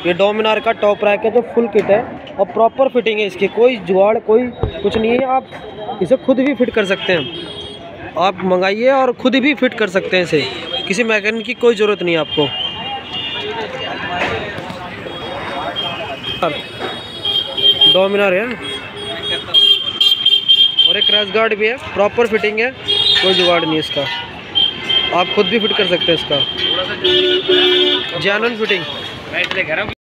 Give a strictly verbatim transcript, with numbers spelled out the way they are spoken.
ये डोमिनार का top rack है जो फुल किट है और प्रॉपर फिटिंग है इसकी, कोई जुगाड़ कोई कुछ नहीं है। आप इसे खुद भी फिट कर सकते हैं, आप मंगाइए और खुद भी फिट कर सकते हैं इसे, किसी मैकेनिक की कोई ज़रूरत नहीं है आपको। डोमिनार है और एक क्रैश गार्ड भी है, प्रॉपर फिटिंग है, कोई जुगाड़ नहीं है इसका, आप खुद भी फिट कर सकते हैं इसका, जेन्युइन फिटिंग।